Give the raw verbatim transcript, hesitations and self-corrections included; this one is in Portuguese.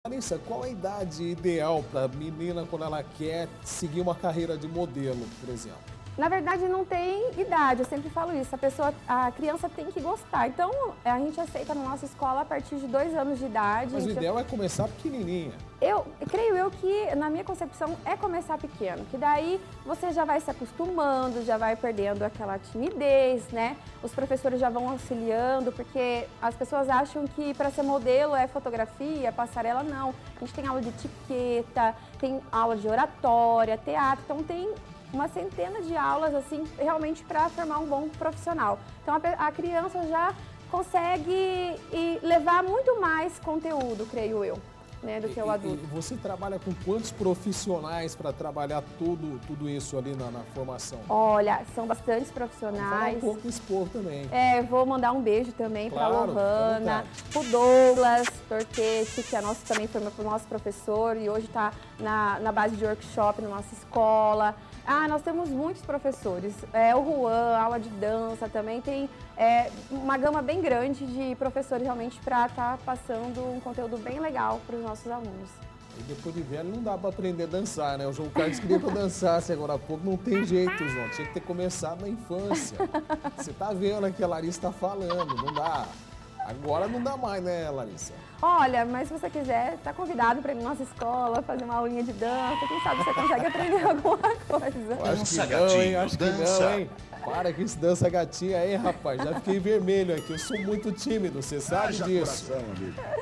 Larissa, qual a idade ideal para a menina quando ela quer seguir uma carreira de modelo, por exemplo? Na verdade, não tem idade, eu sempre falo isso, a pessoa, a criança tem que gostar. Então, a gente aceita na nossa escola a partir de dois anos de idade. Mas o gente... ideal é começar pequenininha. Eu creio eu que, na minha concepção, é começar pequeno, que daí você já vai se acostumando, já vai perdendo aquela timidez, né? Os professores já vão auxiliando, porque as pessoas acham que para ser modelo é fotografia, passarela, não. A gente tem aula de etiqueta, tem aula de oratória, teatro, então tem uma centena de aulas, assim, realmente para formar um bom profissional. Então a, a criança já consegue e levar muito mais conteúdo, creio eu. Né, do que o adulto. E, e você trabalha com quantos profissionais para trabalhar tudo, tudo isso ali na, na formação? Olha, são bastantes Vamos profissionais. falar um pouco expor também. É, vou mandar um beijo também para a Claro, Lohana, o Douglas Torquete, que é nosso, também foi meu, nosso professor e hoje está na, na base de workshop na nossa escola. Ah, nós temos muitos professores. É, o Juan, aula de dança também, tem é, uma gama bem grande de professores realmente para estar tá passando um conteúdo bem legal para os nossos alunos. E depois de velho não dá para aprender a dançar, né? O João Carlos queria que eu dançasse agora há pouco, não tem jeito, João. Tinha que ter começado na infância. Você tá vendo aqui, a Larissa está falando, não dá. Agora não dá mais, né, Larissa? Olha, mas se você quiser, está convidado para ir na nossa escola, fazer uma aulinha de dança. Quem sabe você consegue aprender alguma coisa. Eu acho que não, hein? Acho que não, hein? Para que esse dança gatinha aí, rapaz. Já fiquei vermelho aqui. Eu sou muito tímido, você sabe disso. Coração, amigo.